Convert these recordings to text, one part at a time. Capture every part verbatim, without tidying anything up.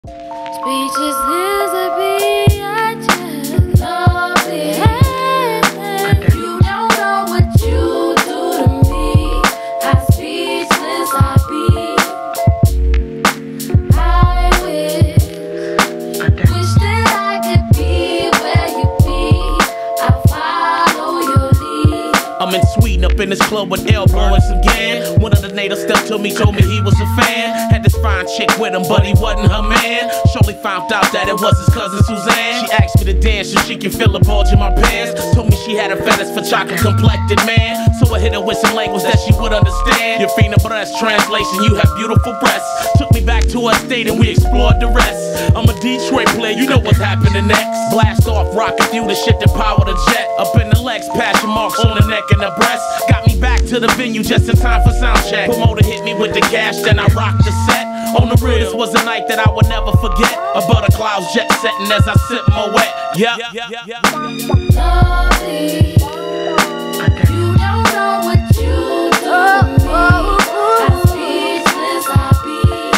Speeches is a beat, I just love it. Hey, you don't know what you do to me. How speechless I be. I wish, wish that I could be where you be. I follow your lead. I'm in Sweden, up in this club with Elbow and some gang. One of the natives stepped to me, told me he was a fan. Had this fine chick with him, but he wasn't her man. Shortly found out that it was his cousin Suzanne. She asked me to dance so she can feel the bulge in my pants. Told me she had a fetish for chocolate complected man. So I hit her with some language that she would understand. Your fiend of breast, translation, you have beautiful breasts. Took me back to her state and we explored the rest. I'm a Detroit player, you know what's happening next. Blast off, rockin' through the shit that power the jet. Up in the legs, passion marks on the neck and the breast. Got me back to the venue just in time for sound check. Promoter hit me with the cash, then I rocked the set. On the real, this was a night that I would never forget. Above the clouds, jet setting as I sip my wet. Yeah, yeah, yeah. Lovely. You don't know what you do to me. How speechless I be.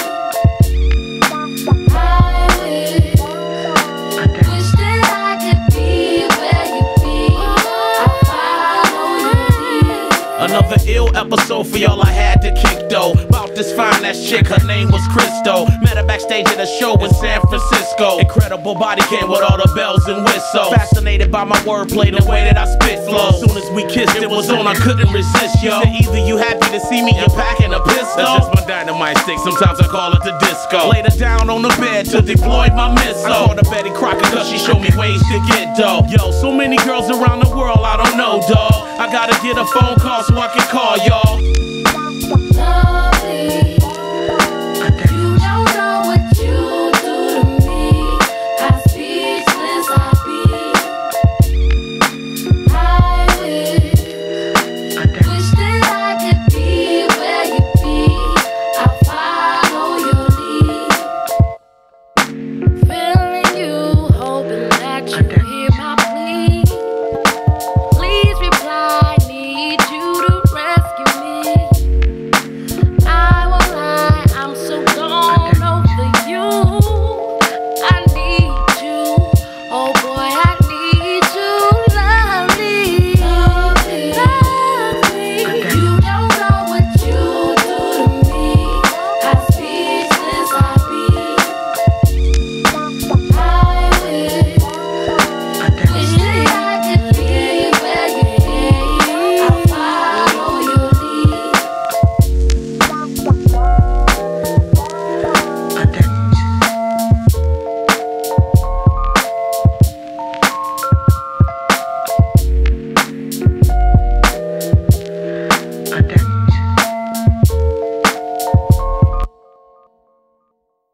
I wish, wish that I could be where you be. I follow your lead. Another ill episode for y'all I had to kick though. About this fine ass chick, her name was Crystal. Met her backstage at a show in San Francisco. Incredible body came with all the bells and whistles. Fascinated by my wordplay, the way that I spit flow. Soon as we kissed, it was on, I couldn't resist, yo. She said, either you happy to see me, you're packing a pistol. That's just my dynamite stick, sometimes I call it the disco. Laid her down on the bed to deploy my missile. I called her Betty Crocker cause she showed me ways to get dough. Yo, so many girls around the world, I don't know, dawg. I gotta get a phone call so I can call y'all.